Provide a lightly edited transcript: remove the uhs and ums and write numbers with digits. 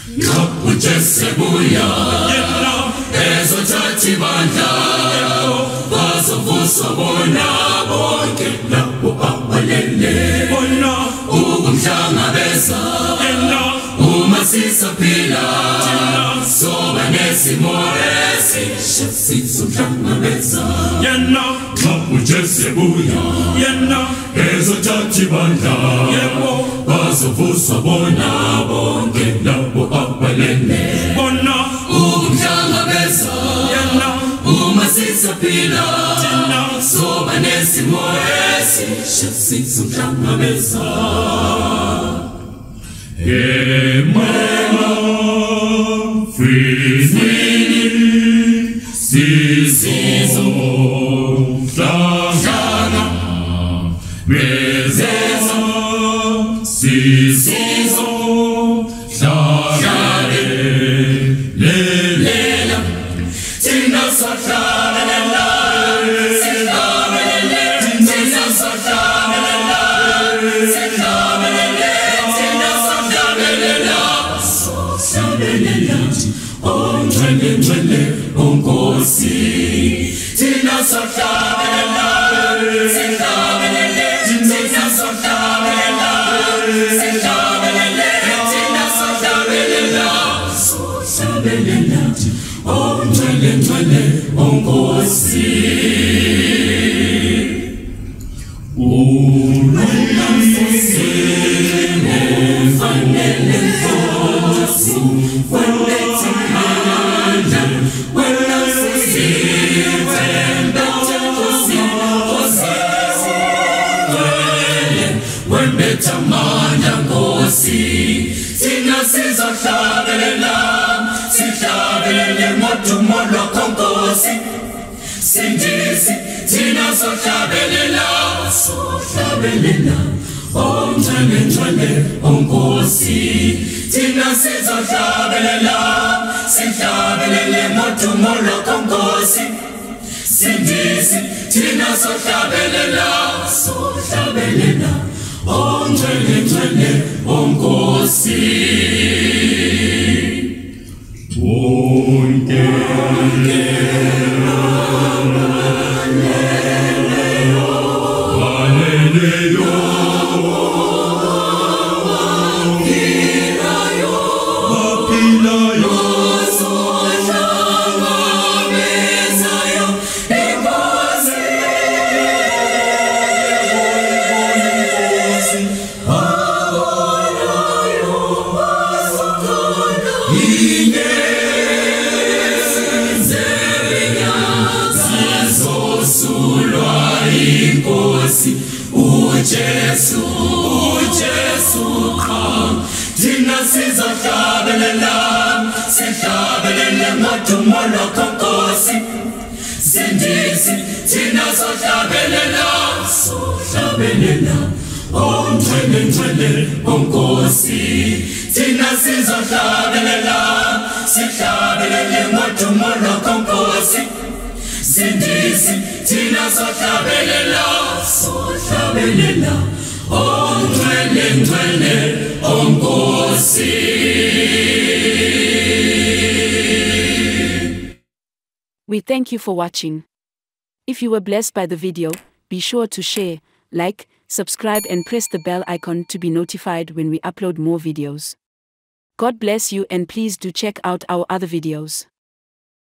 Ujesebuya ezothathi bandla bazovuswa bona bonke labo abalele ukumhlangabeza uma sisaphila soba nesimo esisha sizomhlangabeza Ujesebuya ezothathi bandla bazovuswa bona bonke labo abalele ukumhlangabeza uma sisaphila soba nesimo esisha sizomhlangabeza Emela Fini Sizomhlangana Bezeza Sizomhlangane Lelela Thina sohlabelela Sihlabelele Thina sohlabelela Sihlabelele Thina sohlabelela Sohlabelela Ongcwele ngcwele onkosi Thina sohlabelela Sihlabelele Thina sohlabelela Sihlabelele Thina sohlabelela Sohlabelela Ongcwele ngcwele onkosi Ufanele Nkosi Weletha amandla Wena sizithemba Nkosi Weletha amandla Nkosi Thina sizohlabelela Sihlabelele ngodumo lwakho Nkosi Sindisi Thina sohlabelela Sohlabelela Ongcwele ngcwele onkosi Thina sizohlabelela Sihlabelele ngodumo lwakho Nkosi Sindisi Thina sohlabelela Sohlabelela Ongcwele ngcwele onkosi Ujesu qha Thina sizohlabelela Sihlabelele ngodumo lwakho Nkosi Sindisi Thina sohlabelela Sohlabelela Ongcwele ngcwele onkosi Thina sizohlabelela Sihlabelele ngodumo lwakho Nkosi Sindisi Thina sohlabelela Sohlabelela Ongcwele ngcwele onkosi We thank you for watching. If you were blessed by the video, be sure to share, like, subscribe and press the bell icon to be notified when we upload more videos. God bless you and please do check out our other videos.